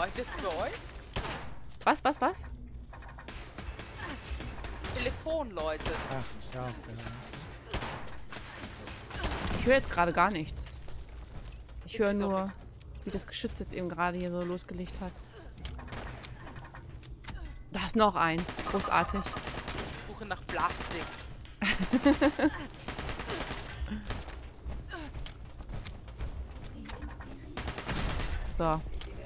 Leuchtet es bei euch? Was? Telefon läutet. Ach, ja. Ich höre jetzt gerade gar nichts. Ich höre Ist auch nur, wie das Geschütz jetzt eben gerade hier so losgelegt hat. Da ist noch eins. Großartig. Ich suche nach Plastik. So.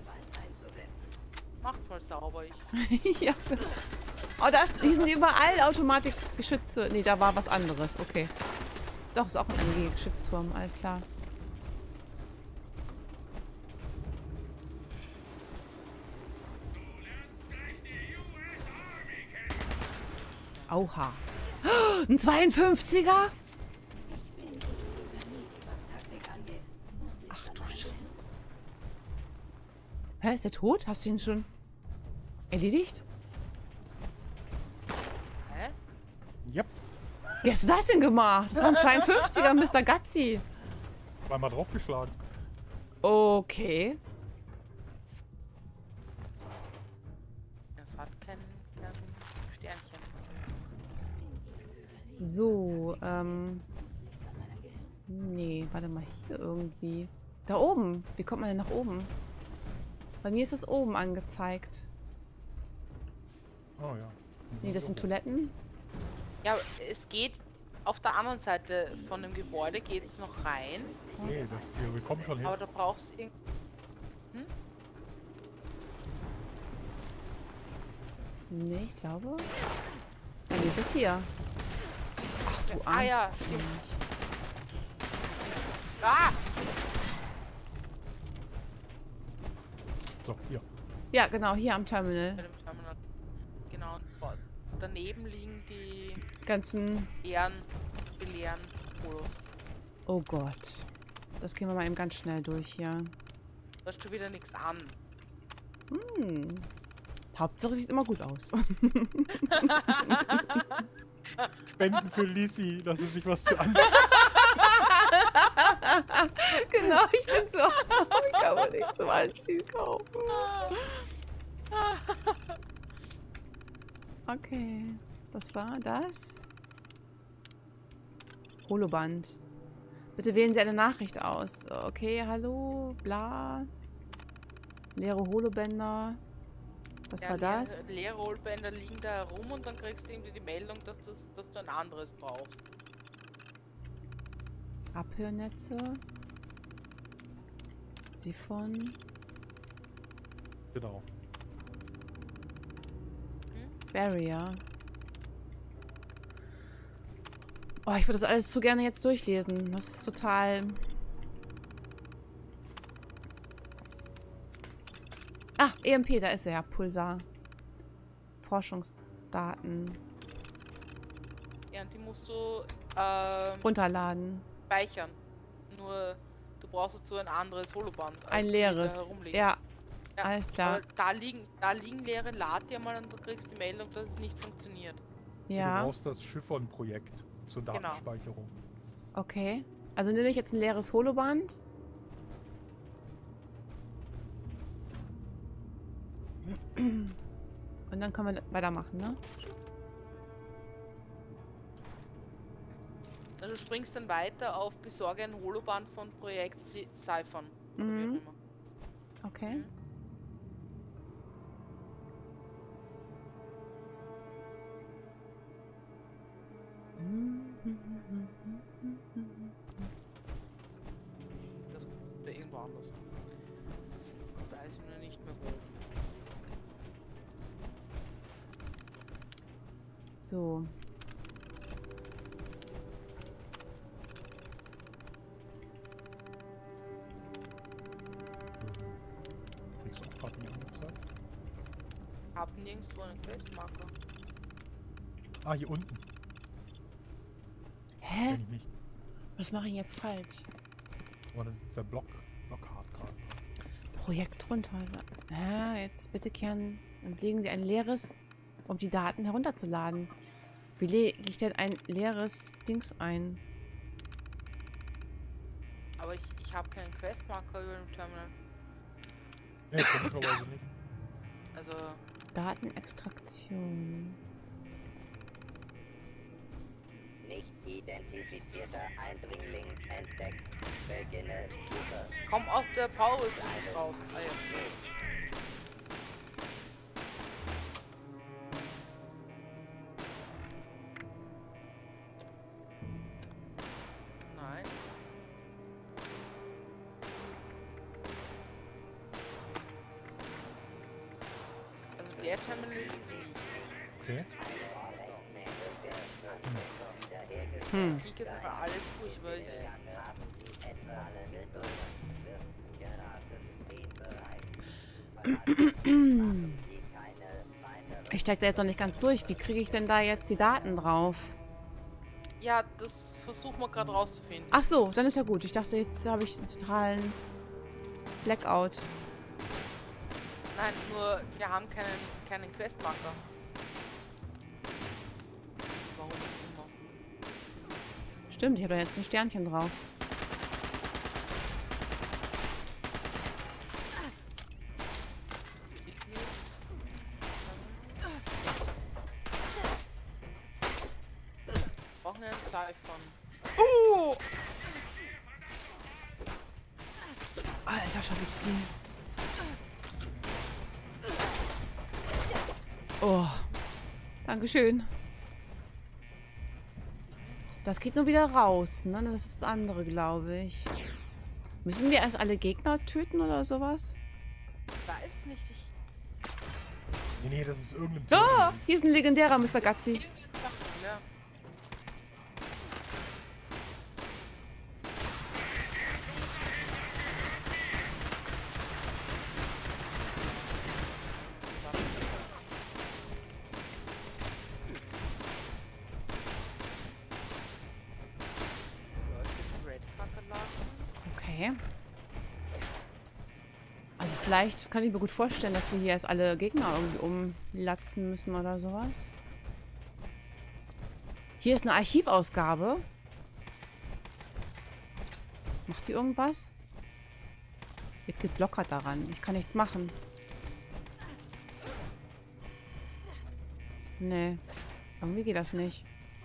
Macht's mal sauber, ich. Ja. Oh, die sind überall Automatikgeschütze. Nee, da war was anderes. Okay. Doch, ist auch ein MG-Geschützturm. Alles klar. Auha. Ein 52er? Ach du Scheiße. Hä, ist der tot? Hast du ihn schon erledigt? Hä? Yep. Wie hast du das denn gemacht? Das war ein 52er, Mr. Gazzi. Zweimal draufgeschlagen. Okay. Das hat kein Sternchen. So, nee, warte mal, hier irgendwie. Da oben. Wie kommt man denn nach oben? Bei mir ist das oben angezeigt. Oh ja. Nee, das sind Toiletten. Ja, es geht auf der anderen Seite von dem Gebäude geht es noch rein, Nee, das hier, wir kommen schon hin. aber da brauchst du Nee, ich glaube. Bei mir ist es hier. Ach du Ah, ja, ahnst es stimmt. nicht. Ah! So, hier. Ja, genau, hier am Terminal. Bei dem Terminal. Genau. Und daneben liegen die Ganzen. leeren Polos. Oh Gott. Das gehen wir mal eben ganz schnell durch hier. Da hast du wieder nichts an. Hm. Hauptsache sieht immer gut aus. Spenden für Lisi, dass es sich was zu an. Genau, ich bin so. Ich kann wohl nichts zum Anziehen kaufen. Okay. Was war das? Holoband. Bitte wählen Sie eine Nachricht aus. Okay, hallo, bla. Leere Holobänder. Was war das? Leere Rollbänder liegen da herum und dann kriegst du irgendwie die Meldung, dass du ein anderes brauchst. Abhörnetze. Siphon. Genau. Barrier. Oh, ich würde das alles zu gerne jetzt durchlesen. Das ist total... Ah, EMP, da ist er ja. Pulsar. Forschungsdaten. Ja, und die musst du Runterladen. speichern. Nur du brauchst dazu ein anderes Holoband. als Ein die, die leeres. da herumliegen. Ja, Ja, alles klar. Aber da liegen leere, lad dir mal und du kriegst die Meldung, dass es nicht funktioniert. Du Ja, brauchst das Chiffon-Projekt zur Datenspeicherung. okay. Also nehme ich jetzt ein leeres Holoband. Und dann können wir weitermachen, ne? Also du springst dann weiter auf besorge ein Holoband von Projekt Siphon. Oder wie auch immer. Okay. Mhm. Das oder irgendwo anders. Das weiß ich nur nicht mehr wo. So. Kriegst du auch gerade nicht angezeigt. Hab nirgendwo einen Questmarker. Ah, hier unten. Hä? Kenn ich nicht. Was mache ich jetzt falsch? Aber das ist der Blockhard gerade. Projekt runter. Ja, jetzt bitte kehren und legen Sie ein leeres, um die Daten herunterzuladen. Wie lege ich denn ein leeres Dings ein? Aber ich habe keinen Questmarker über dem Terminal. Nee, komischerweise nicht. Also, Datenextraktion. Nicht identifizierter Eindringling entdeckt. Beginne Suche. komm aus der Power-Rüstung raus. Ah, ja. Nein. Also der Terminal ist nicht. Okay. Hm. Ich krieg jetzt aber alles durch, weil ich... Ich steig da jetzt noch nicht ganz durch. Wie kriege ich denn da jetzt die Daten drauf? Ja, das versuchen wir gerade rauszufinden. Ach so, dann ist ja gut. Ich dachte, jetzt habe ich einen totalen Blackout. Nein, nur wir haben keinen Questmarker. Warum auch immer. Stimmt, ich habe da jetzt ein Sternchen drauf. Signet. Brauchen wir einen Siphon. Alter Schawitzki. Oh. Dankeschön. Das geht nur wieder raus, ne? Das ist das andere, glaube ich. Müssen wir erst alle Gegner töten oder sowas? Weiß nicht, ich... Nee, das ist irgendein Ah, Typ. hier ist ein legendärer Mr. Gazzi. Irgendeine Sache, ne? Okay. Also vielleicht kann ich mir gut vorstellen, dass wir hier erst alle Gegner irgendwie umlatzen müssen oder sowas. Hier ist eine Archivausgabe. Macht die irgendwas? Jetzt geht Blockert daran. Ich kann nichts machen. Nee. Irgendwie geht das nicht.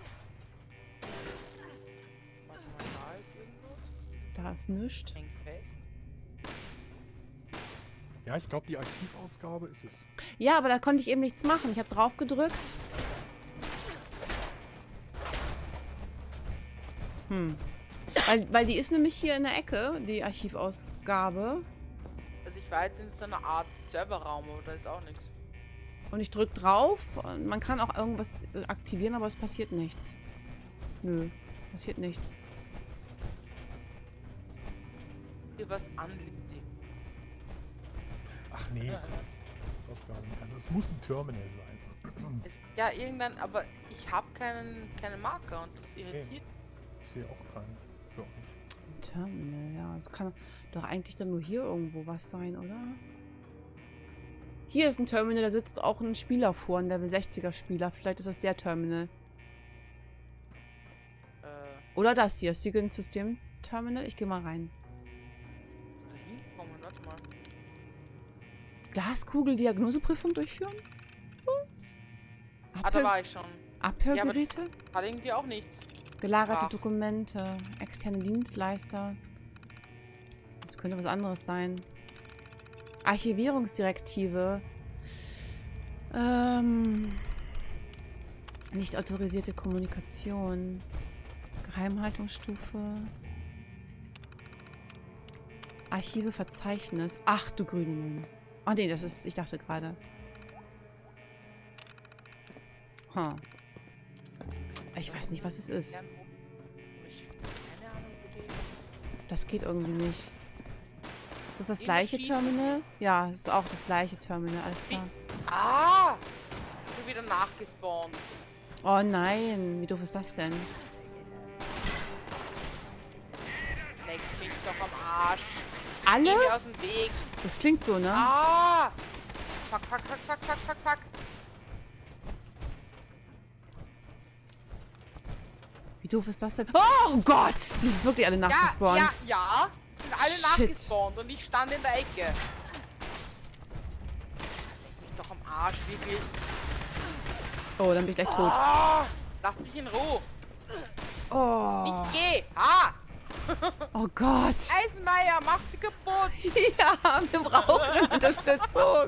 Warte mal, da ist irgendwas. Da ist nichts. Hängt fest. Ja, ich glaube, die Archivausgabe ist es. Ja, aber da konnte ich eben nichts machen. Ich habe drauf gedrückt. Weil die ist nämlich hier in der Ecke, die Archivausgabe. Also ich war jetzt in so einer Art Serverraum, aber da ist auch nichts. Und ich drücke drauf. Und man kann auch irgendwas aktivieren, aber es passiert nichts. Nö, passiert nichts. Hier was anliegt. Ach nee. Ausgabe. Also es muss ein Terminal sein. Ja, irgendein, aber ich habe keinen Marker und das irritiert. Ich sehe auch keinen. Für mich. Terminal, ja. Das kann doch eigentlich dann nur hier irgendwo was sein, oder? Hier ist ein Terminal, da sitzt auch ein Spieler vor, ein Level 60er Spieler. Vielleicht ist das der Terminal. Oder das hier, Sigyn System Terminal. Ich gehe mal rein. Ist da hingekommen? Warte mal. Glaskugel-Diagnoseprüfung durchführen? Was? Ah, da war ich schon. Abhörgeräte? Ja, aber hat irgendwie auch nichts. Gelagerte Ah. Dokumente, externe Dienstleister. Das könnte was anderes sein. Archivierungsdirektive. Nicht autorisierte Kommunikation. Geheimhaltungsstufe. Archive, Verzeichnis. Ach du grüne Mühlen. Oh nee, das ist, ich dachte gerade. Ich weiß nicht, was es ist. Keine Ahnung, wo die... Das geht irgendwie nicht. Ist das das Irgendwas gleiche schießt. Terminal? Ja, es ist auch das gleiche Terminal. Alles klar. Ah! Ist du wieder nachgespawnt. Oh nein, wie doof ist das denn? Leck mich doch am Arsch. Alle? Geh mir aus dem Weg. Das klingt so, ne? Ah! Fuck, fuck, fuck, fuck, fuck, fuck, fuck. Wie doof ist das denn? Oh Gott! Die sind wirklich alle nachgespawnt. Ja. Sind alle Shit. nachgespawnt und ich stand in der Ecke. Doch am Arsch, wirklich. Oh, dann bin ich gleich tot. Ah, lass mich in Ruhe. Oh. Ich geh. Ah! Oh Gott. Eisenmeier, mach sie kaputt. Ja, wir brauchen Unterstützung.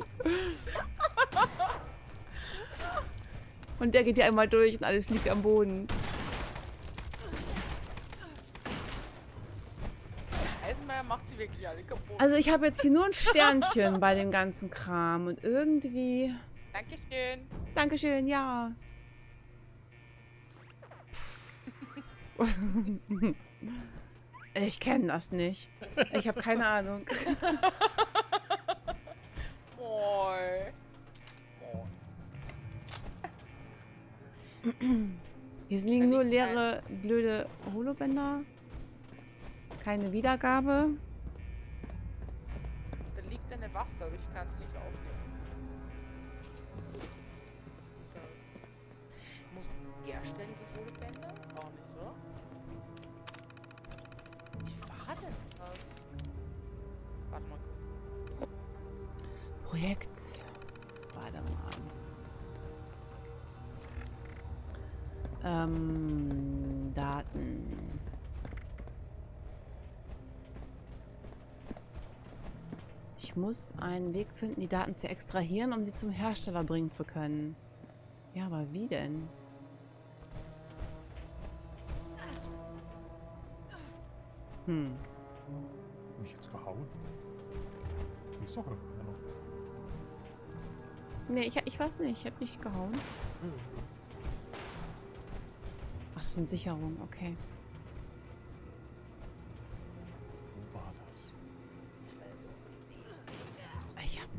Und der geht ja einmal durch und alles liegt am Boden. Eisenmeier macht sie wirklich alle kaputt. Also ich habe jetzt hier nur ein Sternchen bei dem ganzen Kram und irgendwie... Dankeschön. Dankeschön, ja. Ich kenne das nicht. Ich habe keine Ahnung. Moi. Hier liegen nur leere, blöde Holobänder. Keine Wiedergabe. Da liegt eine Waffe, aber ich kann sie nicht aufnehmen. Muss herstellen die Holobänder? Auch nicht, oder? Wie war denn das? Warte mal kurz. Projekt. Warte mal. Daten. Ich muss einen Weg finden, die Daten zu extrahieren, um sie zum Hersteller bringen zu können. Ja, aber wie denn? Mich jetzt gehauen? Die ist doch noch. Nee, ich weiß nicht. Ich habe nicht gehauen. Ach, das sind Sicherungen. Okay. Wo war das? Ich hab...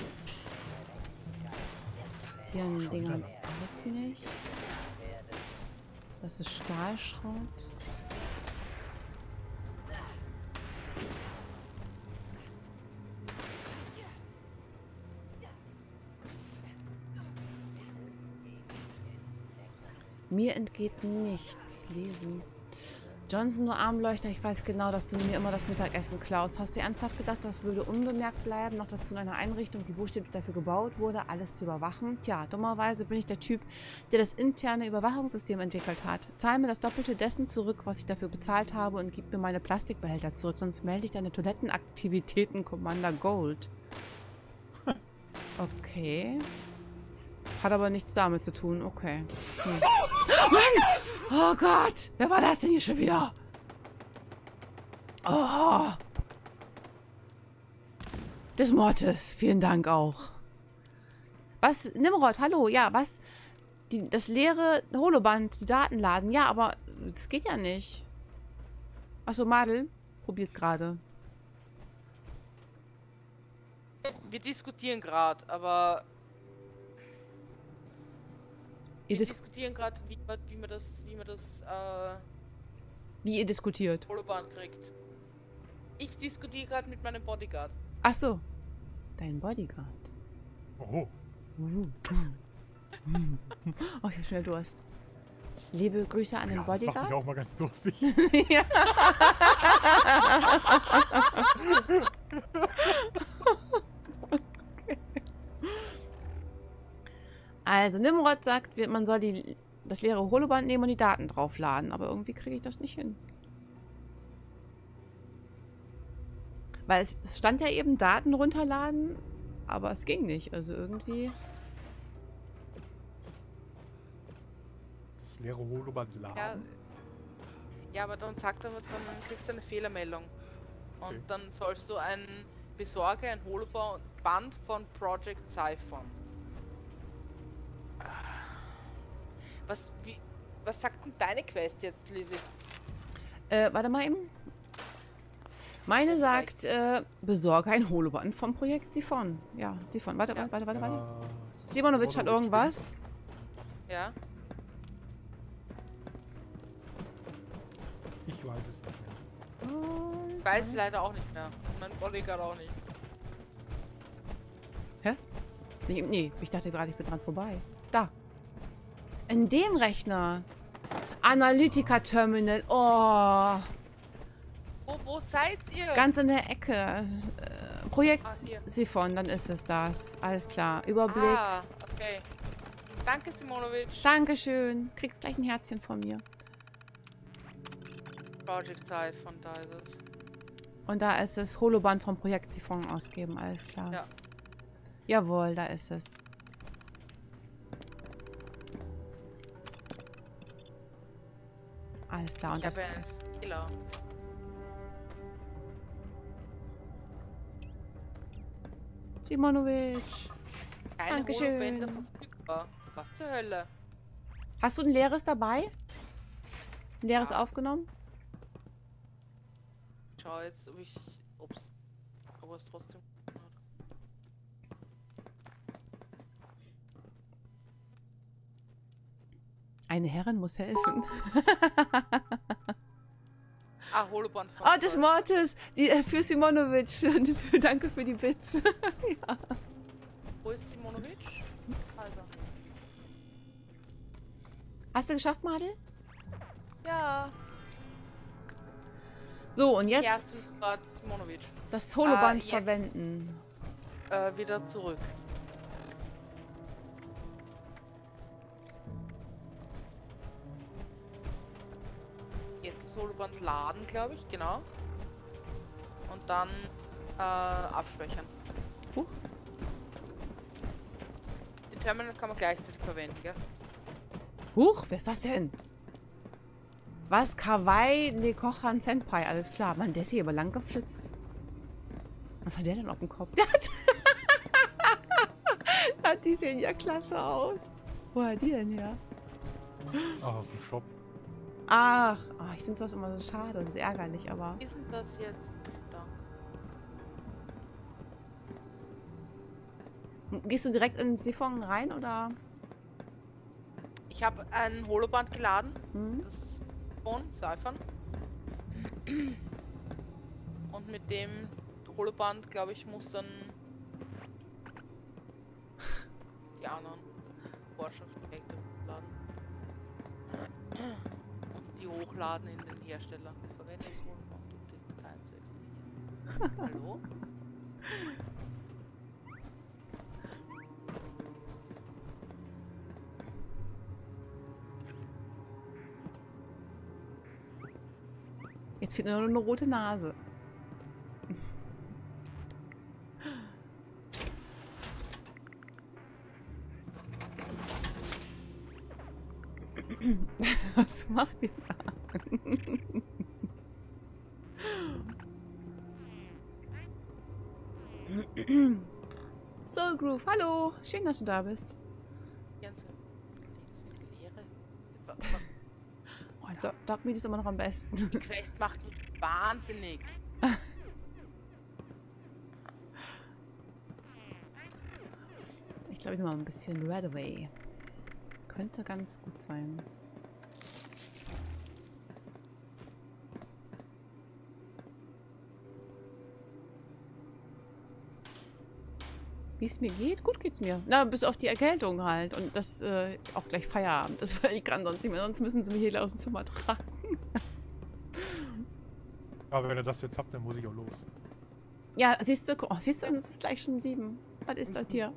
Hier ein Ding auch nicht. Das ist Stahlschrott. Mir entgeht nichts. Lesen. Johnson, nur Armleuchter. Ich weiß genau, dass du mir immer das Mittagessen klaust. Hast du ernsthaft gedacht, das würde unbemerkt bleiben? Noch dazu in einer Einrichtung, die buchstäblich dafür gebaut wurde, alles zu überwachen? Tja, dummerweise bin ich der Typ, der das interne Überwachungssystem entwickelt hat. Zahl mir das Doppelte dessen zurück, was ich dafür bezahlt habe und gib mir meine Plastikbehälter zurück, sonst melde ich deine Toilettenaktivitäten Commander Gold. Okay. Hat aber nichts damit zu tun. Okay. Mann! Oh Gott! Wer war das denn hier schon wieder? Oh! Des Mordes. Vielen Dank auch. Was? Nimrod, hallo. Ja, was? Das leere Holoband, die Daten laden. Ja, aber das geht ja nicht. Achso, Madel probiert gerade. Wir diskutieren gerade, aber... Wir diskutieren gerade, wie man das Wie ihr diskutiert. Holoband kriegt. Ich diskutiere gerade mit meinem Bodyguard. Ach so. Dein Bodyguard. Oh. Oh, ich hab schnell Durst. Liebe Grüße an den Ja, das Bodyguard. macht mich auch mal ganz lustig. Ja. Also, Nimrod sagt, man soll das leere Holoband nehmen und die Daten draufladen. Aber irgendwie kriege ich das nicht hin. Weil es stand ja eben Daten runterladen, aber es ging nicht. Also irgendwie... Das leere Holoband laden. Ja, aber dann sagt er, dann kriegst du eine Fehlermeldung. Und Okay. dann sollst du besorge ein Holoband von Project Siphon. Was sagt denn deine Quest jetzt, Lizzie? Warte mal eben. Meine sagt, besorge ein Holoband vom Projekt Siphon. Ja, Siphon. Warte. Simonovic hat irgendwas. Ja? Ich weiß es nicht mehr. Ich weiß es leider auch nicht mehr. Mein Bodyguard auch nicht. Hä? Nee, ich dachte gerade, ich bin dran vorbei. Da. In dem Rechner. Analytiker-Terminal. Oh. Wo seid ihr? Ganz in der Ecke. Projekt hier. Siphon, dann ist es das. Alles klar. Überblick. Ah, okay. Danke, Simonovic. Dankeschön. Kriegst gleich ein Herzchen von mir. Project Siphon, da ist es. Und da ist es Holoband vom Projekt Siphon ausgeben. Alles klar. Ja. Jawohl, da ist es. Alles klar. Und Ich das habe einen ist... Killer. Simonovic. Keine Dankeschön. Holobänder verfügbar. Was zur Hölle? Hast du ein leeres dabei? Ein leeres Ja. aufgenommen? Ich schau jetzt, ob es trotzdem. Eine Herrin muss helfen. Ah, Holoband von. Oh, des Mortes! Für Simonovic. Danke für die Bits. Ja. Wo ist Simonovic? Also. Hast du geschafft, Madel? Ja. So, und Jetzt. jetzt Simonovic. das Holoband jetzt. verwenden. Wieder zurück. Jetzt das Holoband laden, glaube ich, genau. Und dann abspeichern. Huch. Den Terminal kann man gleichzeitig verwenden, gell? Huch, wer ist das denn? Was? Kawaii Nekohan Senpai, alles klar. Mann, der ist hier aber lang geflitzt. Was hat der denn auf dem Kopf? Der hat... Die sehen ja klasse aus. Wo hat die denn her? Ach, aus dem Shop. Ach, oh, ich finde sowas immer so schade und so ärgerlich, aber... Wie ist denn das jetzt da? Gehst du direkt in den Siphon rein, oder? Ich habe ein Holoband geladen. Hm? Das Siphon. Und mit dem Holoband, glaube ich, muss dann die anderen Forschungsprojekte laden. Und die hochladen in den Hersteller. Verwendungsholoband und den Dateiensystem. Hallo? Jetzt fehlt nur noch eine rote Nase. Was macht ihr da? Soul Groove, hallo. Schön, dass du da bist. Die ganze Leere. Oh, Dog Meat ist immer noch am besten. Die Quest macht mich wahnsinnig. Ich glaube, ich nehme mal ein bisschen Red Away. Könnte ganz gut sein. Wie es mir geht? Gut geht's mir. Na, bis auf die Erkältung halt. Und das auch gleich Feierabend ist, weil ich kann sonst nicht mehr. Sonst müssen sie mich hier aus dem Zimmer tragen. Aber wenn ihr das jetzt habt, dann muss ich auch los. Ja, siehst du, oh, siehst du, es ist gleich schon 7. Was ist das hier?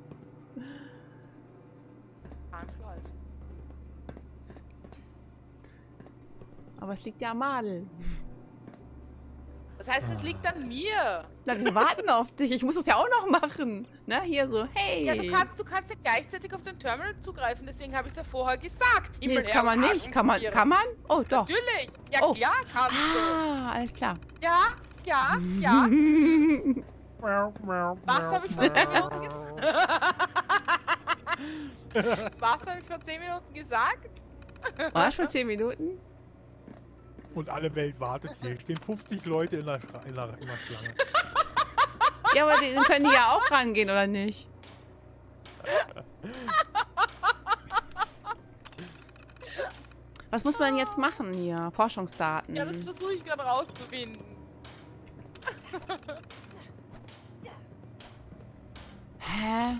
Kein Fleiß. Aber es liegt ja am Madel. Das heißt, es liegt an mir. Na, wir warten auf dich. Ich muss das ja auch noch machen. Ne, hier so, hey. Ja, du kannst ja gleichzeitig auf den Terminal zugreifen, deswegen habe ich es ja vorher gesagt. Nee, das kann man nicht. Kann man? Oh, doch. Natürlich. Ja, Oh. klar kannst Ah, alles klar. du. Ja. Was habe ich vor 10 Minuten gesagt? Was habe ich vor 10 Minuten gesagt? War schon 10 Minuten? Und alle Welt wartet hier. Stehen 50 Leute in der Schlange. Ja, aber dann können die ja auch rangehen, oder nicht? Was muss man jetzt machen hier? Forschungsdaten. Ja, das versuche ich gerade rauszufinden. Hä?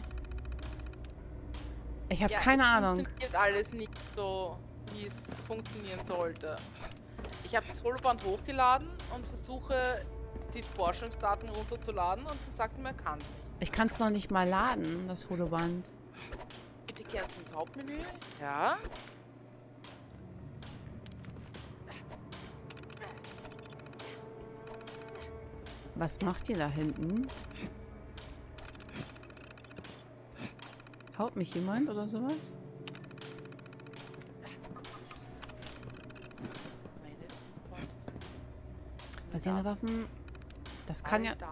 Ich habe Ja, keine es Ahnung. Funktioniert alles nicht so, wie es funktionieren sollte. Ich habe das Holoband hochgeladen und versuche die Forschungsdaten runterzuladen und dann sagt er mir, er kann es nicht. Ich kann es noch nicht mal laden, das Holoband. Bitte kehren Sie ins Hauptmenü. Ja. Was macht ihr da hinten? Haut mich jemand oder sowas? Basierende Waffen. Das kann ja.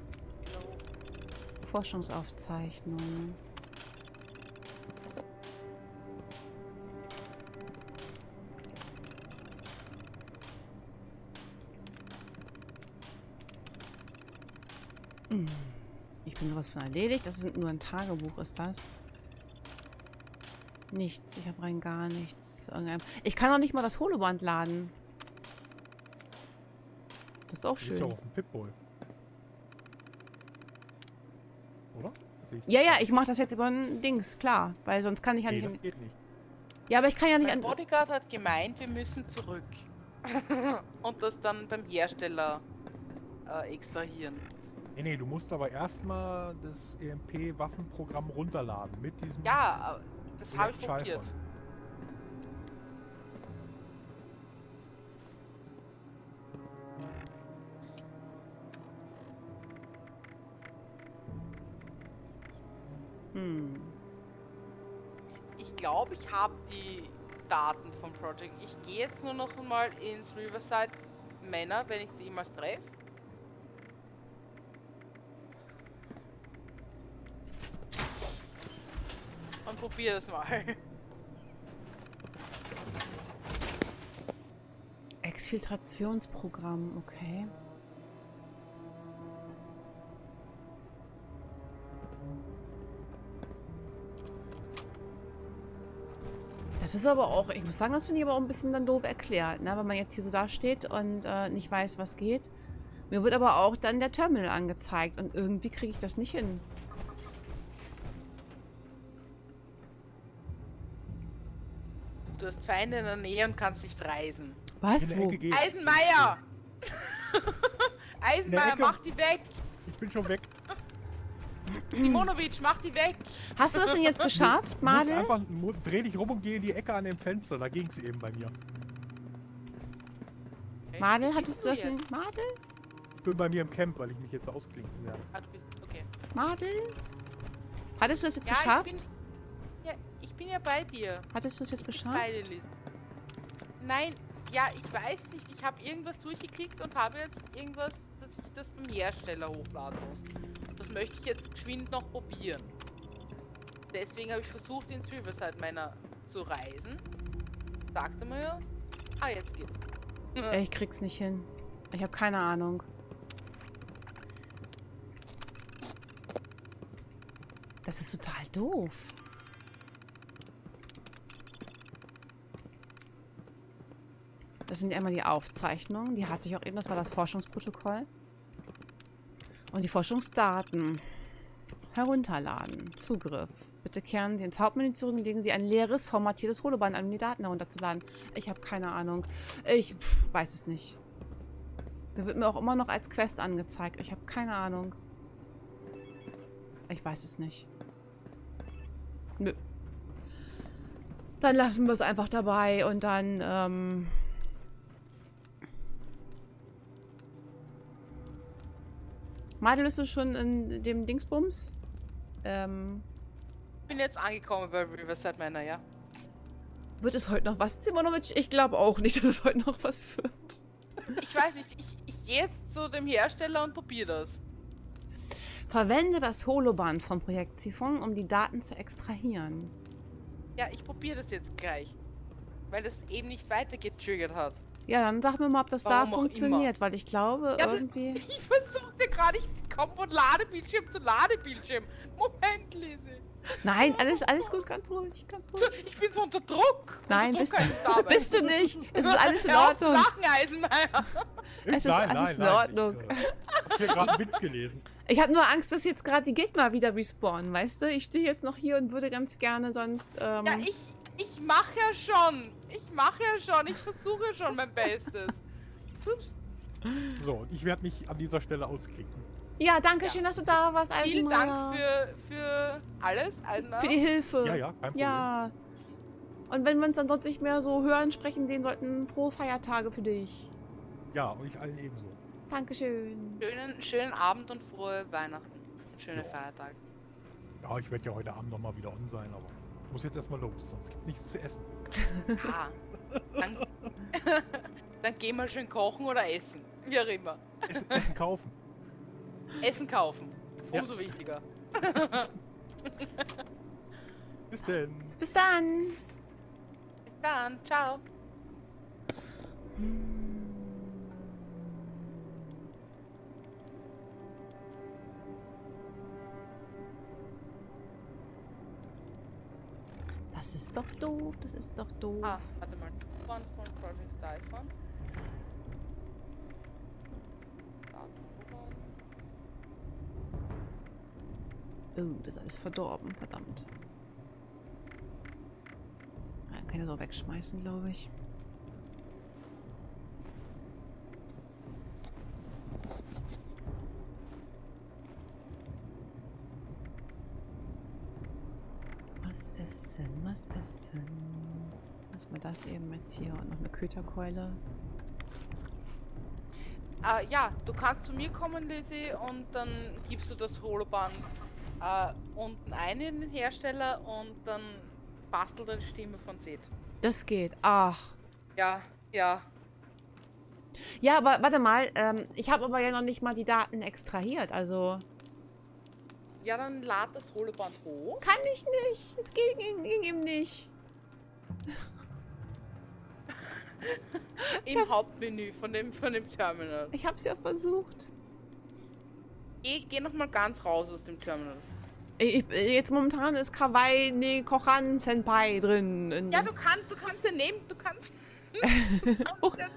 Forschungsaufzeichnung. Ich bin sowas von erledigt. Das ist nur ein Tagebuch, ist das? Nichts. Ich habe rein gar nichts. Ich kann auch nicht mal das Holoband laden. Das ist auch Das ist schön. ja auch ein Pip-Boy. Oder? Ja, ja, ich mache das jetzt über ein Dings, klar. Weil sonst kann ich ja Nee, nicht... das geht nicht. Ja, aber ich kann ja nicht... Mein Bodyguard hat gemeint, wir müssen zurück. Und das dann beim Hersteller extrahieren. Nee, du musst aber erstmal das EMP-Waffenprogramm runterladen. Mit diesem... Ja, das habe ich Projekt probiert. Chiffon. Ich glaube, ich habe die Daten vom Project. Ich gehe jetzt nur noch mal ins Riverside Manor, wenn ich sie jemals treffe. Und probiere das mal. Exfiltrationsprogramm, okay. Das ist aber auch, ich muss sagen, das finde ich aber auch ein bisschen dann doof erklärt, ne? Wenn man jetzt hier so da steht und nicht weiß, was geht. Mir wird aber auch dann der Terminal angezeigt und irgendwie kriege ich das nicht hin. Du hast Feinde in der Nähe und kannst nicht reisen. Was? In der Wo? Ecke geht's. Eisenmeier! In der Eisenmeier, Ecke. mach die weg! Ich bin schon weg. Simonovic, mach die weg! Hast du das denn jetzt geschafft, Madel? Einfach, dreh dich rum und geh in die Ecke an dem Fenster. Da ging es eben bei mir. Okay. Madel, Bist hattest du das jetzt? in... Madel? Ich bin bei mir im Camp, weil ich mich jetzt ausklinken werde. Ah, du bist. Okay. Madel? Hattest du das jetzt Ja, geschafft? ich bin ja bei dir. Hattest du es jetzt geschafft? Beide Listen. Nein, ja, ich weiß nicht. Ich habe irgendwas durchgeklickt und habe jetzt irgendwas, dass ich das beim Hersteller hochladen muss. Das möchte ich jetzt geschwind noch probieren. Deswegen habe ich versucht, ins Riverside Manor zu reisen. Sagte mir, ah, jetzt geht's. Ich krieg's nicht hin. Ich habe keine Ahnung. Das ist total doof. Das sind einmal die Aufzeichnungen. Die hatte ich auch eben. Das war das Forschungsprotokoll. Und die Forschungsdaten. Herunterladen. Zugriff. Bitte kehren Sie ins Hauptmenü zurück und legen Sie ein leeres, formatiertes Holoband an, um die Daten herunterzuladen. Ich habe keine Ahnung. Ich weiß es nicht. Mir wird mir auch immer noch als Quest angezeigt. Ich habe keine Ahnung. Ich weiß es nicht. Nö. Dann lassen wir es einfach dabei und dann, Madel, bist du schon in dem Dingsbums? Ich bin jetzt angekommen bei Riverside Manor, ja. Wird es heute noch was, Simonovic? Ich glaube auch nicht, dass es heute noch was wird. Ich weiß nicht, ich gehe jetzt zu dem Hersteller und probiere das. Verwende das Holoband vom Projekt Chiffon, um die Daten zu extrahieren. Ja, ich probiere das jetzt gleich. Weil das eben nicht weiter getriggert hat. Ja, dann sag mir mal, ob das Warum da auch funktioniert, weil ich glaube, Ja, irgendwie... Ich versuche ja gerade, ich komme von Ladebildschirm zu Ladebildschirm. Moment, Lizzie. Nein, alles gut, ganz ruhig, ganz ruhig. Ich bin so unter Druck. Nein, unter bist, Druck kann ich nicht arbeiten. bist du nicht. Es ist alles in Hör auf zu Ordnung. lachen, Eisenmeier. Es ist alles in Ordnung. Ich habe gerade einen Witz gelesen. Ich habe nur Angst, dass jetzt gerade die Gegner wieder respawnen, weißt du? Ich stehe jetzt noch hier und würde ganz gerne sonst... Ja, ich mache ja schon. Ich mache ja schon. Ich versuche schon mein Bestes. Ups. So, und ich werde mich an dieser Stelle ausklicken. Ja, danke schön, dass du da warst, Vielen Eisenmeier. Dank für alles, Alter. Für die Hilfe. Ja, ja, kein Problem. Ja. Und wenn wir uns dann sonst nicht mehr so hören, sprechen sehen sollten, frohe Feiertage für dich. Ja, euch allen ebenso. Dankeschön. Schönen Abend und frohe Weihnachten. Und schöne Ja. Feiertage. Ja, ich werde ja heute Abend nochmal wieder on sein, aber ich muss jetzt erstmal los, sonst gibt es nichts zu essen. Ah, dann, dann gehen wir schön kochen oder essen. Wie auch immer. Essen kaufen. Essen kaufen. Ja. Umso wichtiger. Bis denn. Bis dann. Bis dann. Ciao. Das ist doch doof, das ist doch doof. Ah, warte mal. One von Project Siphon. Oh, das ist alles verdorben, verdammt. Ja, kann ich so wegschmeißen, glaube ich. Was essen, was essen? Lass mal das eben jetzt hier und noch eine Köterkeule. Ja, du kannst zu mir kommen, Lizzie, und dann gibst du das Holoband unten ein in den Hersteller und dann bastelt er die Stimme von Sid. Das geht. Ach. Ja, ja. Ja, aber warte mal. Ich habe aber ja noch nicht mal die Daten extrahiert. Also Ja, dann lad das Holoband hoch. kann ich nicht. Es ging ihm nicht. Im Hauptmenü von dem Terminal. Ich habe es ja versucht. Geh nochmal ganz raus aus dem Terminal. Jetzt momentan ist Kawaii ne Koran Senpai drin. Ja, du kannst ja nehmen, du kannst ja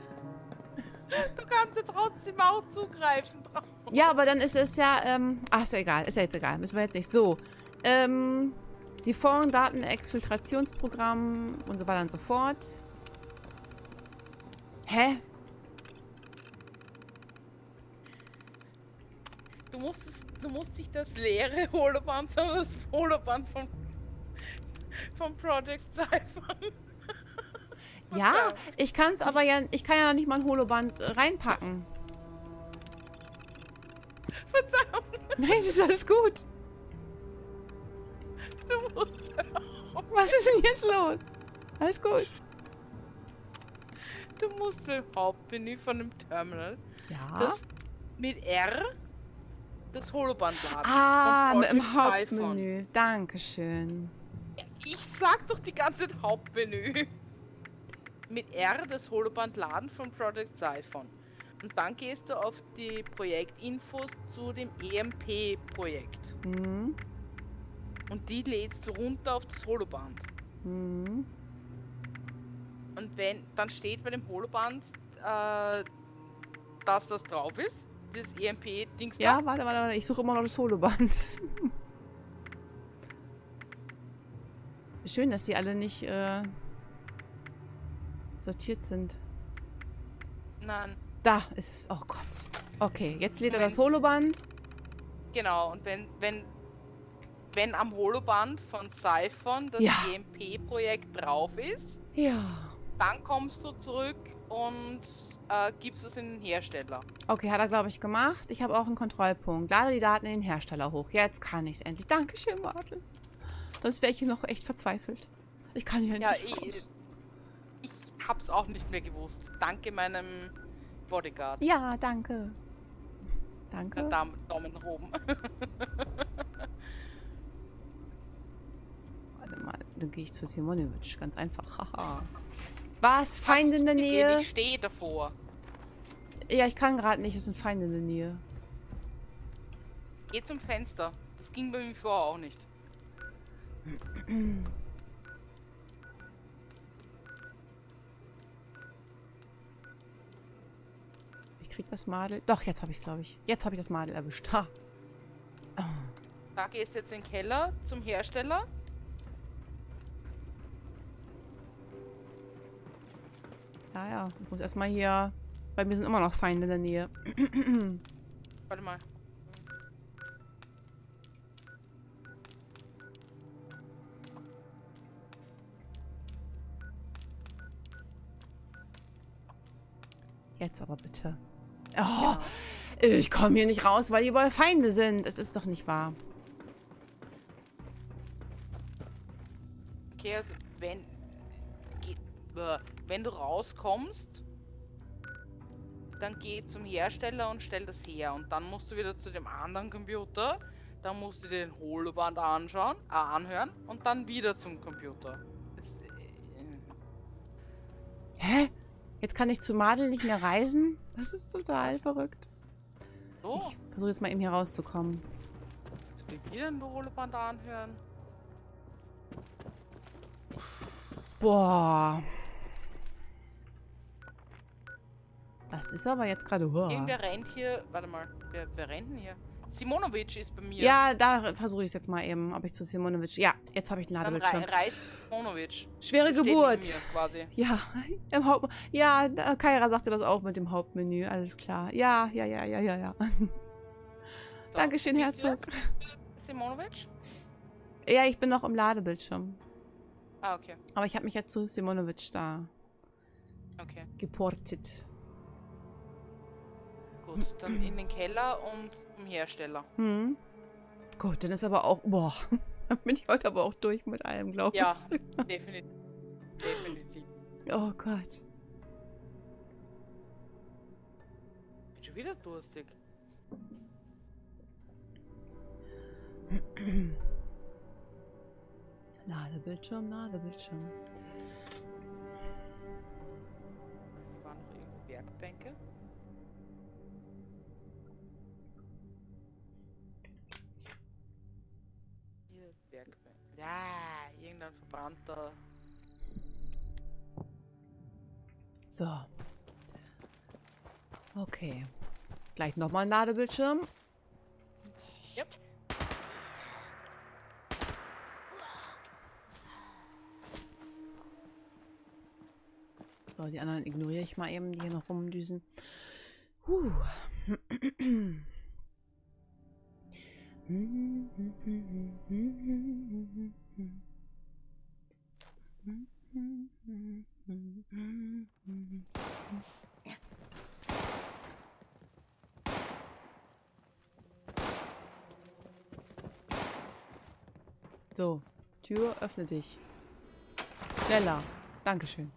trotzdem auch zugreifen drauf. Ja, aber dann ist es ja, ach, ist ja egal, ist ja jetzt egal, müssen wir jetzt nicht. So, Siphon, Datenexfiltrationsprogramm und so weiter und so fort. Hä? Du musst nicht das leere Holoband, sondern das Holoband vom Project Siphon. Ja, ich kann es aber ja, ich kann ja nicht mal ein Holoband reinpacken. Verdammt, Nein, das ist alles gut. du musst Was ist denn jetzt los? Alles gut. Du musst im Hauptmenü von dem Terminal Ja. das mit R das Holoband laden. Ah, Vom mit dem Project Siphon. Hauptmenü. Dankeschön. Ich sag doch die ganze Zeit Hauptmenü. Mit R das Holoband laden vom Project Siphon. Und dann gehst du auf die Projektinfos zu dem EMP-Projekt. Hm. Und die lädst du runter auf das Holoband. Hm. Und wenn dann steht bei dem Holoband, dass das drauf ist, das EMP-Dings Ja, warte. Ich suche immer noch das Holoband. Schön, dass die alle nicht sortiert sind. Nein, Da ist es. Oh Gott. Okay, jetzt lädt er das Moment. Holoband. genau. Und wenn am Holoband von Siphon das Ja. EMP-Projekt drauf ist, Ja. dann kommst du zurück und gibst es in den Hersteller. Okay, hat er, glaube ich, gemacht. Ich habe auch einen Kontrollpunkt. Lade die Daten in den Hersteller hoch. Jetzt kann ich es endlich. Dankeschön, Martin. Sonst wäre ich hier noch echt verzweifelt. Ich kann hier Ja, nicht raus. ich hab's auch nicht mehr gewusst. Danke meinem Bodyguard. Ja, danke. Danke. Daumen nach oben. Warte mal, dann gehe ich zu Simonowitsch. Ganz einfach. Haha. Was? Feinde in der Nähe? Ich stehe davor. Ja, ich kann gerade nicht. Es sind Feinde in der Nähe. Geh zum Fenster. Das ging bei mir vorher auch nicht. Ich krieg das Madel. Doch, jetzt habe ich es, glaube ich. Jetzt habe ich das Madel erwischt. Ha. Da gehst du jetzt in den Keller zum Hersteller. Ja, ja. Ich muss erstmal hier Bei mir sind immer noch Feinde in der Nähe. Warte mal. Jetzt aber bitte. Oh, ich komme hier nicht raus, weil hier überall Feinde sind. Es ist doch nicht wahr. Okay, also wenn du rauskommst, dann geh zum Hersteller und stell das her. Und dann musst du wieder zu dem anderen Computer. Dann musst du dir den Holoband anhören und dann wieder zum Computer. Hä? Jetzt kann ich zu Madel nicht mehr reisen? Das ist total Was? verrückt. So, Ich versuche jetzt mal eben hier rauszukommen. musst du wieder den Holoband anhören. Boah. Das ist aber jetzt gerade... Irgendwer rennt hier. Warte mal, wer rennt denn hier? Simonovic ist bei mir. Ja, da versuche ich es jetzt mal eben, ob ich zu Simonovic... Ja, jetzt habe ich einen Dann Ladebildschirm. reißt Simonovic. Schwere Steht Geburt. neben mir quasi. Ja, im Haupt... Ja, Kaira sagte das auch mit dem Hauptmenü. Alles klar. Ja. So, Dankeschön, bist du Herzog. jetzt Simonovic? Ja, ich bin noch im Ladebildschirm. Ah, okay. Aber ich habe mich jetzt zu Simonovic da Okay. geportet. Gut, dann in den Keller und zum Hersteller. Hm. Gut, dann ist aber auch... Boah, dann bin ich heute aber auch durch mit allem, glaube ich. Ja, definitiv. Definitiv. Oh Gott. Bin schon wieder durstig. Ladebildschirm. Hier waren noch irgendwo Werkbänke. Hier Werkbänke. Ja, irgendein verbrannter. So. Okay. Gleich nochmal ein Ladebildschirm. Yep. So, die anderen ignoriere ich mal eben, die hier noch rumdüsen. So, Tür, öffne dich. Schneller. Dankeschön.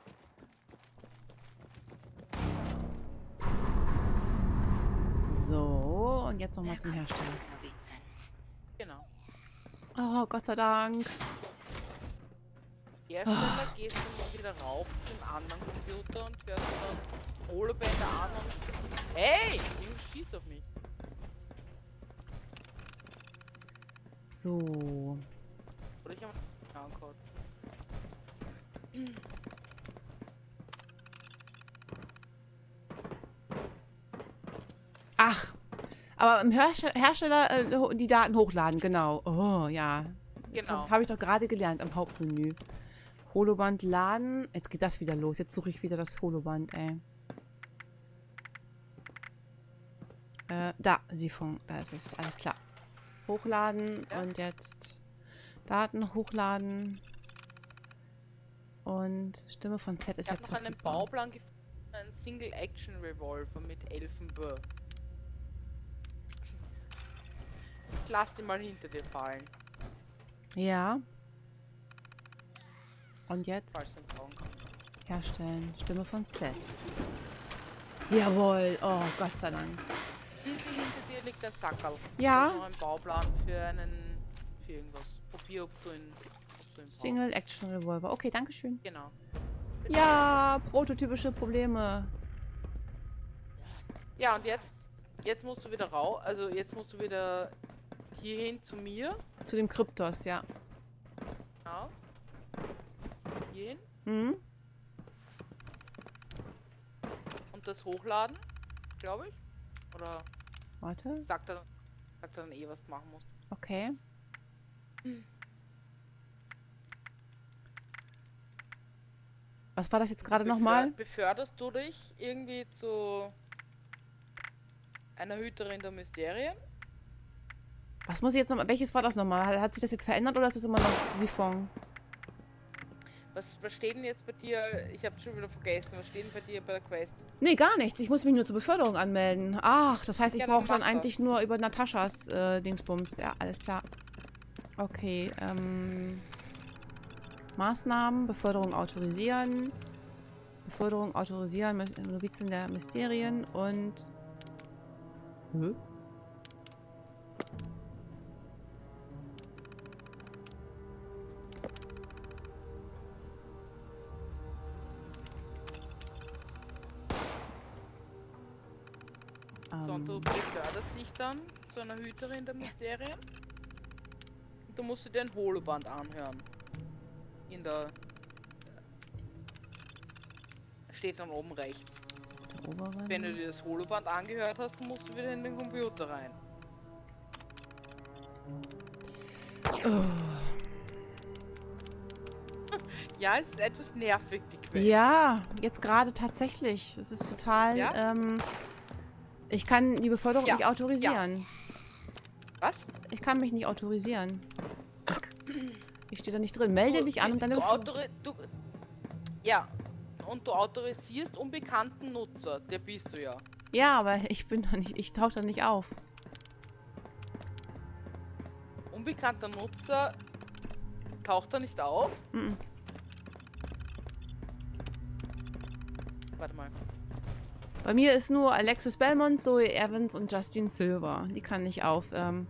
So, und jetzt nochmal zum Hersteller. Genau. Oh, Gott sei Dank. Hersteller gehst du dann wieder rauf zu dem anderen Computer und hörst dann Holobänder an und. Hey! Irgendwas schießt auf mich. So. Oder ich habe angehört. Ach, aber im Hersteller die Daten hochladen, genau. Oh, ja. Genau. Habe ich doch gerade gelernt am Hauptmenü. Holoband laden. Jetzt geht das wieder los. Jetzt suche ich wieder das Holoband, ey. Da, Siphon. Da ist es. Alles klar. Hochladen Ja. und jetzt Daten hochladen. Und Stimme von Z ist Ich habe jetzt noch einen verfügbar. Bauplan gefunden, einen Single-Action-Revolver mit Elfenböhr. Ich lass den mal hinter dir fallen, Ja. Und jetzt falls du ihn brauchen kannst. herstellen. Stimme von Z. Jawohl. Oh, Gott sei Dank. Hinter dir liegt ein Sackerl. Ja. Da ist noch ein Bauplan für irgendwas. Probier, ob du ihn brauchst. Single Action Revolver. Okay, danke schön. Genau. Ja, prototypische Probleme. Ja, und jetzt musst du wieder also jetzt musst du wieder hierhin zu mir. Zu dem Kryptos, ja. Genau. Hierhin. Hm? Und das hochladen, glaube ich. Oder Warte. sagt er dann eh, was du machen musst. Okay. Was war das jetzt gerade nochmal? Beförderst du dich irgendwie zu einer Hüterin der Mysterien? Was muss ich jetzt nochmal? Welches war das nochmal? Hat sich das jetzt verändert oder ist das immer noch Siphon? Was steht denn jetzt bei dir? Ich habe schon wieder vergessen. Was steht denn bei dir bei der Quest? Nee, gar nichts. Ich muss mich nur zur Beförderung anmelden. Ach, das heißt, ich Ja, dann brauche dann mach das. eigentlich nur über Nataschas Dingsbums. Ja, alles klar. Okay, Maßnahmen, Beförderung autorisieren. Beförderung autorisieren, Novizin der Mysterien und... Hä? So, und du beförderst dich dann zu einer Hüterin der Mysterien. Und du musst dir ein Holoband anhören. In der... Steht dann oben rechts. Oberin. Wenn du dir das Holoband angehört hast, dann musst du wieder in den Computer rein. Oh. Ja, es ist etwas nervig, die Quest. Ja, jetzt gerade tatsächlich. Es ist total, Ja? ich kann die Beförderung Ja, nicht autorisieren. Was? Ich kann mich nicht autorisieren. Ich stehe da nicht drin. Melde dich an und deine Ja, und du autorisierst unbekannten Nutzer. Der bist du ja. Ja, aber ich bin da nicht, ich tauche da nicht auf. Unbekannter Nutzer taucht da nicht auf? Mhm. Warte mal. Bei mir ist nur Alexis Belmont, Zoe Evans und Justine Silver. Die kann nicht auf.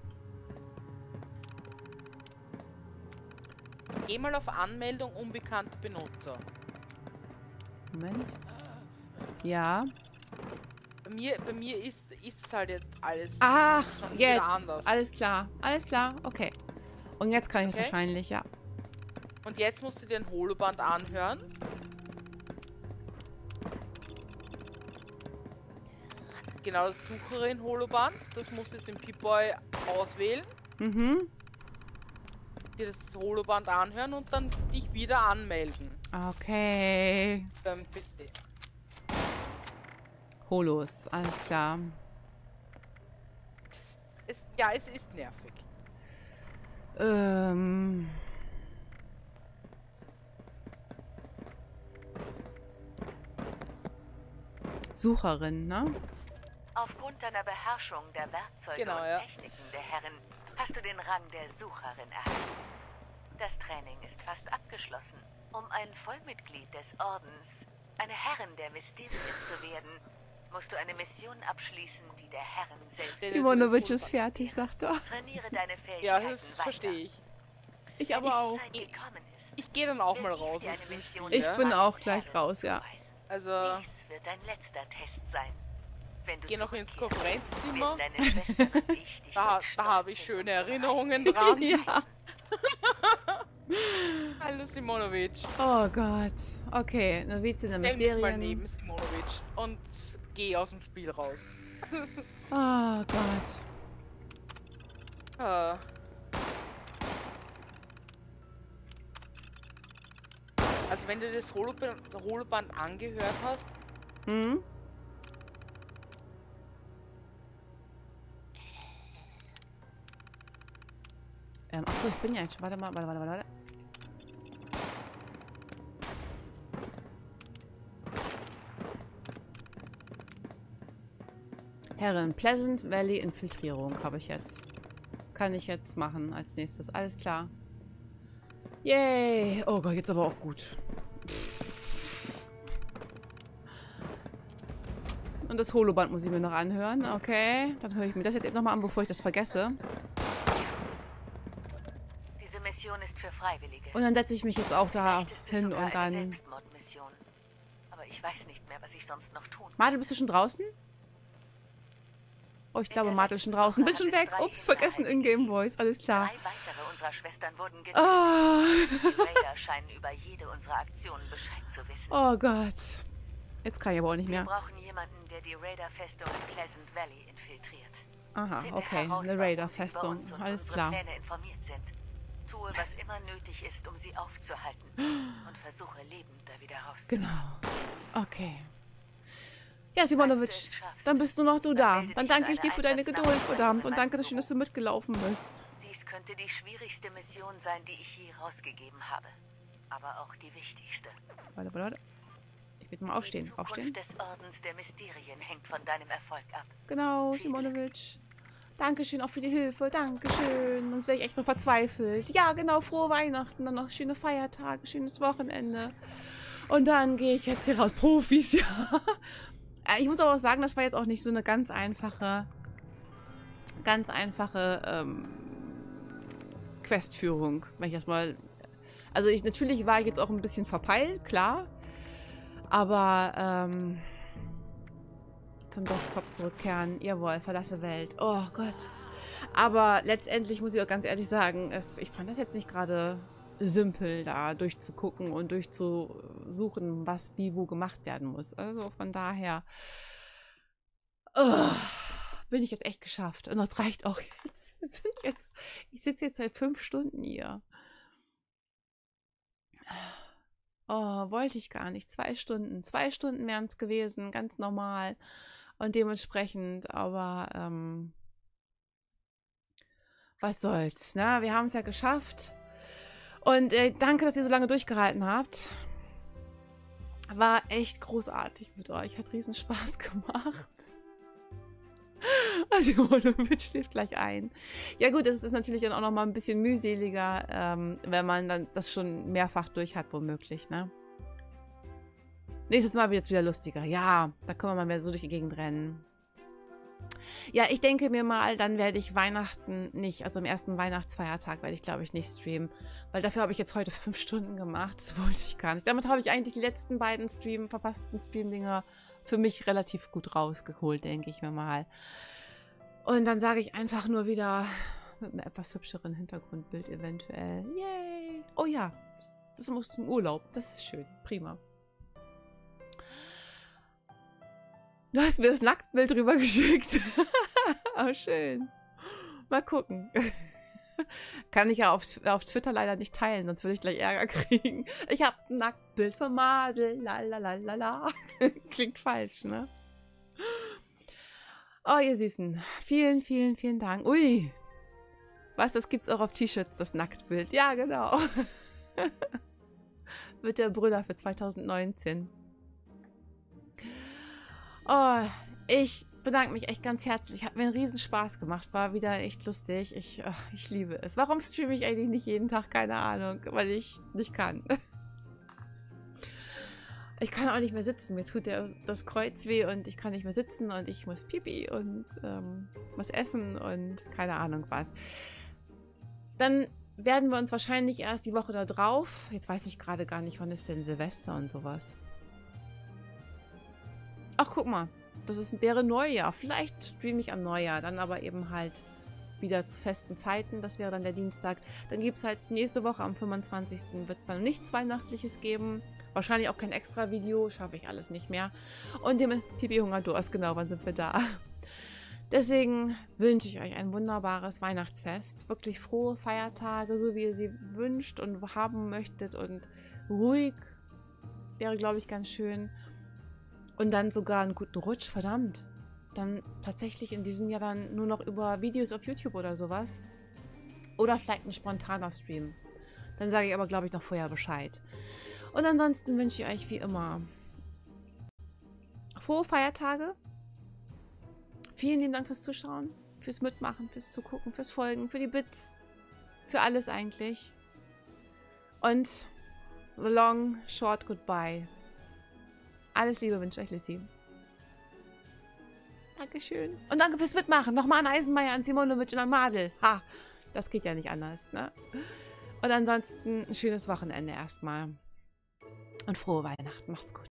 Geh mal auf Anmeldung unbekannte Benutzer. Moment. Ja. Bei mir ist es halt jetzt alles Ach, schon wieder jetzt. anders. Alles klar. Alles klar. Okay. Und jetzt kann ich Okay. wahrscheinlich, ja. Und jetzt musst du dir ein Holoband anhören. Genau, das Sucherin-Holoband. Das musst du jetzt im Pip-Boy auswählen. Mhm. Dir das Holoband anhören und dann dich wieder anmelden. Okay. PC. Holos. Alles klar. Ja, es ist nervig. Sucherin, ne? Aufgrund deiner Beherrschung der Werkzeuge Genau, und ja. Techniken der Herren hast du den Rang der Sucherin erhalten. Das Training ist fast abgeschlossen. Um ein Vollmitglied des Ordens, eine Herrin der Mysterien zu werden, musst du eine Mission abschließen, die der Herren selbst... Simonovic ist fertig, sagt er. Trainiere deine Fähigkeiten Ja, das weiter. verstehe ich. Ich aber auch. Zeit gekommen ist, Ich gehe dann auch mal will ich raus dir aus eine dem Mission Spiel. Ich Ja? bin auch als gleich Herrin raus, ja. zuweisen. Also, Dies wird dein letzter Test sein. Wenn du geh noch ins zurückkehrst, Konferenzzimmer. werden deine Schwestern und ich dich Da mit habe ich Stolz schöne in unsere Erinnerungen Reihen dran. Ja. Hallo Simonovic. Oh Gott. Okay, Novizin der Stell mich mal Mysterien. neben Simonovic und geh aus dem Spiel raus. Oh Gott. Ah. Also wenn du das Holoband angehört hast, Hm? Achso, ich bin ja jetzt schon. Warte mal, warte. Herren, Pleasant Valley Infiltrierung habe ich jetzt. Kann ich jetzt machen als nächstes. Alles klar. Yay. Oh Gott, jetzt aber auch gut. Und das Holoband muss ich mir noch anhören. Okay, dann höre ich mir das jetzt eben nochmal an, bevor ich das vergesse. Diese Mission ist für Freiwillige. Und dann setze ich mich jetzt auch da Vielleicht ist es hin sogar und eine dann... Selbstmordmission. Aber ich weiß nicht mehr, was ich sonst noch tun kann. Martel, bist du schon draußen? Oh, ich glaube, Martel ist schon draußen. Bin schon weg. Ups, vergessen in-game Voice. Alles klar. 3 weitere unserer Schwestern wurden getötet. Ah. Die Raider scheinen über jede unserer Aktionen Bescheid zu wissen. Oh Gott. Jetzt kann ich aber auch nicht Wir mehr. brauchen jemanden, der die Raider-Festung in Pleasant Valley infiltriert. Aha, Finde okay. heraus, Eine warum sie Raider-Festung. über uns und Alles unsere klar. Pläne informiert sind. Tue, was immer nötig ist, um sie aufzuhalten. Und versuche lebend da wieder rauszukommen. Genau. Okay. Ja, Simonovic, dann bist nur noch du da. Dann danke ich dir für deine Geduld, verdammt. Und danke, dass du mitgelaufen bist. Dies könnte die schwierigste Mission sein, die ich je rausgegeben habe. Aber auch die wichtigste. Warte. Ich will mal aufstehen. Die Zukunft des Ordens der Mysterien hängt von deinem Erfolg ab. Genau, Simonovic. Dankeschön auch für die Hilfe. Dankeschön. Sonst wäre ich echt noch verzweifelt. Ja, genau. Frohe Weihnachten. Dann noch schöne Feiertage. Schönes Wochenende. Und dann gehe ich jetzt hier raus. Profis, ja. Ich muss aber auch sagen, das war jetzt auch nicht so eine ganz einfache Questführung. Wenn ich das mal... Also natürlich war ich jetzt auch ein bisschen verpeilt, klar. Aber, zum Boskop zurückkehren. Jawohl, verlasse Welt. Oh Gott. Aber letztendlich muss ich auch ganz ehrlich sagen, ich fand das jetzt nicht gerade simpel, da durchzugucken und durchzusuchen, was wie wo gemacht werden muss. Also von daher bin ich jetzt echt geschafft. Und das reicht auch jetzt. Ich sitze jetzt seit 5 Stunden hier. Oh, wollte ich gar nicht. 2 Stunden. 2 Stunden wären es gewesen, ganz normal. Und dementsprechend, aber was soll's, ne? Wir haben es ja geschafft. Und danke, dass ihr so lange durchgehalten habt. War echt großartig mit euch. Hat riesen Spaß gemacht. Also Simonovic schläft gleich ein. Ja gut, das ist natürlich dann auch noch mal ein bisschen mühseliger, wenn man dann das schon mehrfach durch hat, womöglich, ne? Nächstes Mal wird es wieder lustiger. Ja, da können wir mal mehr so durch die Gegend rennen. Ja, ich denke mir mal, dann werde ich Weihnachten nicht, also am ersten Weihnachtsfeiertag werde ich, glaube ich, nicht streamen. Weil dafür habe ich jetzt heute 5 Stunden gemacht. Das wollte ich gar nicht. Damit habe ich eigentlich die letzten beiden verpassten Stream-Dinger für mich relativ gut rausgeholt, denke ich mir mal. Und dann sage ich einfach nur wieder mit einem etwas hübscheren Hintergrundbild eventuell. Yay! Oh ja, das muss zum Urlaub. Das ist schön. Prima. Du hast mir das Nacktbild drüber geschickt. Oh, schön. Mal gucken. Kann ich ja auf Twitter leider nicht teilen, sonst würde ich gleich Ärger kriegen. Ich habe ein Nacktbild von Madel. Lalalala. Klingt falsch, ne? Oh, ihr Süßen. Vielen, vielen, vielen Dank. Ui. Was, das gibt's auch auf T-Shirts, das Nacktbild. Ja, genau. Wird der Brüller für 2019. Oh, ich bedanke mich echt ganz herzlich. Hat mir einen riesen Spaß gemacht. War wieder echt lustig. Ich liebe es. Warum streame ich eigentlich nicht jeden Tag? Keine Ahnung. Weil ich nicht kann. Ich kann auch nicht mehr sitzen. Mir tut das Kreuz weh und ich kann nicht mehr sitzen und ich muss Pipi und was essen und keine Ahnung was. Dann werden wir uns wahrscheinlich erst die Woche da drauf. Jetzt weiß ich gerade gar nicht, wann ist denn Silvester und sowas. Ach, guck mal. Wäre Neujahr. Vielleicht streame ich am Neujahr. Dann aber eben halt wieder zu festen Zeiten. Das wäre dann der Dienstag. Dann gibt es halt nächste Woche am 25. wird es dann nichts Weihnachtliches geben. Wahrscheinlich auch kein extra Video. Schaffe ich alles nicht mehr. Und dem Pipi Hunger Durst. Genau, wann sind wir da? Deswegen wünsche ich euch ein wunderbares Weihnachtsfest. Wirklich frohe Feiertage, so wie ihr sie wünscht und haben möchtet. Und ruhig wäre, glaube ich, ganz schön. Und dann sogar einen guten Rutsch, verdammt. Dann tatsächlich in diesem Jahr dann nur noch über Videos auf YouTube oder sowas. Oder vielleicht ein spontaner Stream. Dann sage ich aber, glaube ich, noch vorher Bescheid. Und ansonsten wünsche ich euch wie immer frohe Feiertage. Vielen lieben Dank fürs Zuschauen, fürs Mitmachen, fürs Zugucken, fürs Folgen, für die Bits. Für alles eigentlich. Und the long, short goodbye. Alles Liebe wünsche ich euch, Lissy. Dankeschön. Und danke fürs Mitmachen. Nochmal an Eisenmeier, an Simonovic und an Madel. Ha, das geht ja nicht anders, ne? Und ansonsten ein schönes Wochenende erstmal. Und frohe Weihnachten. Macht's gut.